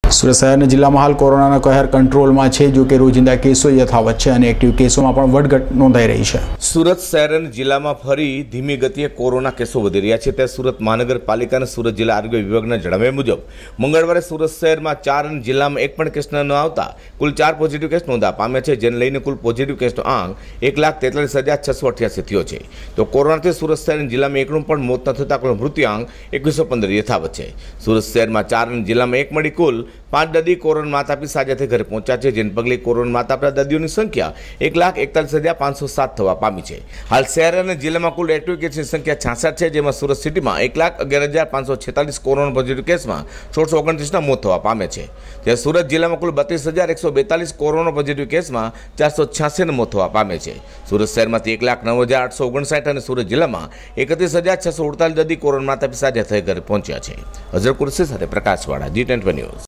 સુરત શહેરના જિલ્લામાં હાલ કોરોનાના કહેર કંટ્રોલમાં છે, જો કે રોજિંદા કેસો યથાવત છે અને એક્ટિવ કેસોમાં પણ વધઘટ નોંધાઈ રહી છે। સુરત શહેર અને જિલ્લામાં ફરી ધીમી ગતિએ કોરોના કેસો વધી રહ્યા છે। ત્યારે સુરત મહાનગરપાલિકા અને સુરત જિલ્લા આરોગ્ય વિભાગના જણાવ્યા મુજબ મંગળવારે સુરત શહેરમાં 4 અને જિલ્લામાં 1 પણ કેસ ન આવતા કુલ 4 પોઝિટિવ કેસ નોંધવા પામ્યા છે, જેને લઈને કુલ પોઝિટિવ કેસનો આંક 1,43,688 થયો છે। તો કોરોનાથી સુરત શહેર અને જિલ્લામાં એકનું પણ મોત ન થતા કુલ મૃત્યુઆંક 2115 યથાવત છે। સુરત શહેરમાં 4 અને જિલ્લામાં 1 મળી કુલ 5 દર્દી કોરોના માતાપિતા સાજા થઈ ઘરે પહોંચ્યા છે, જેને પગલે કોરોના માતાપિતા દર્દીઓની સંખ્યા 1,41,507 થવા પામી છે। હાલ શહેર અને જિલ્લામાં કુલ એક્ટિવ કેસની સંખ્યા 66 છે, જેમાં સુરત સિટીમાં 1,11,546 કોરોના પોઝિટિવ કેસમાં 1629ના મોત થવા પામ્યા છે। જ્યારે સુરત જિલ્લામાં કુલ 32,142 કોરોના પોઝિટિવ કેસમાં 486 મોત થવા પામ્યા છે। સુરત શહેરમાંથી 1,09,859 અને સુરત જિલ્લામાં 31,648 દર્દી કોરોના માતાપિતા સાજા થઈ ઘરે પહોંચ્યા છે। અઝર કુરશી સાથે પ્રકાશવાળા, G20 ન્યૂઝ।